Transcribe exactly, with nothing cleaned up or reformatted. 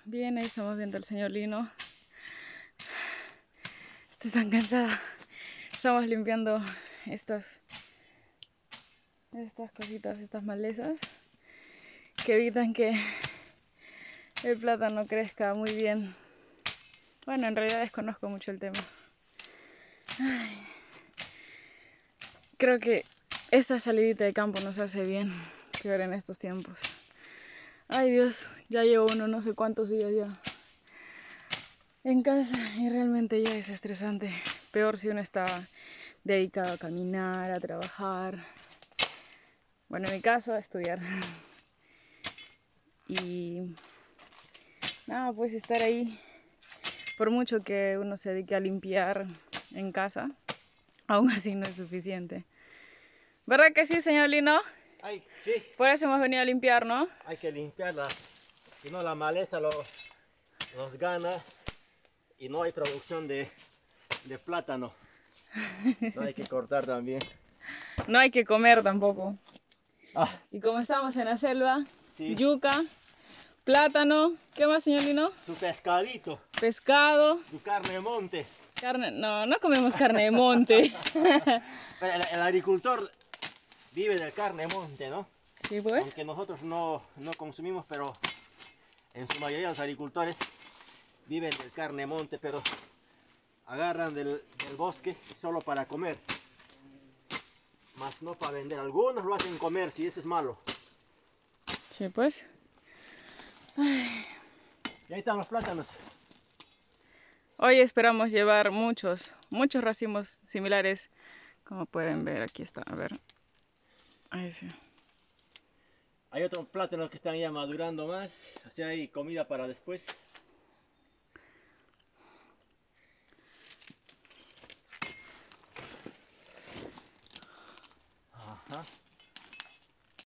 Bien, ahí estamos viendo al señor Lino. Estoy tan cansada. Estamos limpiando estas, estas cositas, estas malezas que evitan que el plátano crezca muy bien. Bueno, en realidad desconozco mucho el tema. Ay. Creo que esta salidita de campo nos hace bien, peor en estos tiempos. Ay Dios, ya llevo uno no sé cuántos días ya en casa y realmente ya es estresante. Peor si uno está dedicado a caminar, a trabajar. Bueno, en mi caso, a estudiar. Y nada, pues estar ahí, por mucho que uno se dedique a limpiar en casa, aún así no es suficiente. ¿Verdad que sí, señor Lino? Ay, sí, Por eso hemos venido a limpiar, ¿no? hay que limpiarla, si no la maleza lo, nos gana y no hay producción de, de plátano. No hay que cortar también. No hay que comer tampoco. Ah, Y como estamos en la selva, sí, yuca, plátano, ¿qué más, señor Lino? su pescadito, Pescado, su carne de monte. carne, no, no comemos carne de monte. Pero el, el agricultor vive de carne de monte, ¿no? Sí, pues. Aunque nosotros no, no consumimos, pero en su mayoría los agricultores viven del carne de monte, pero agarran del, del bosque solo para comer, más no para vender. Algunos lo hacen comer, si eso es malo. Sí, pues. Ay. Y ahí están los plátanos. Hoy esperamos llevar muchos, muchos racimos similares. Como pueden ver, aquí está, a ver. Ahí sí. Hay otros plátanos que están ya madurando más, o sea, hay comida para después. Ajá.